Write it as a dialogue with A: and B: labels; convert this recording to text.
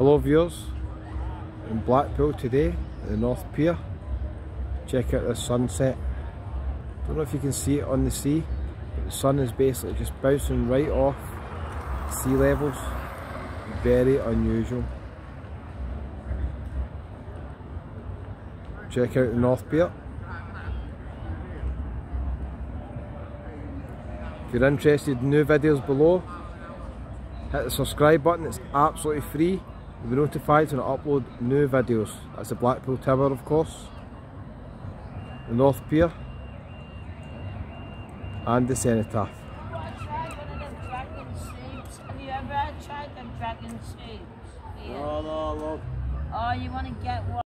A: Hello viewers, in Blackpool today at the North Pier. Check out this sunset. Don't know if you can see it on the sea, but the sun is basically just bouncing right off sea levels. Very unusual. Check out the North Pier. If you're interested in new videos below, hit the subscribe button, it's absolutely free. You'll be notified when I upload new videos. That's the Blackpool Tower, of course, the North Pier and the Cenotaph.
B: Have you ever tried the dragon soups?
A: No, no, no.
B: Oh, you want to get one?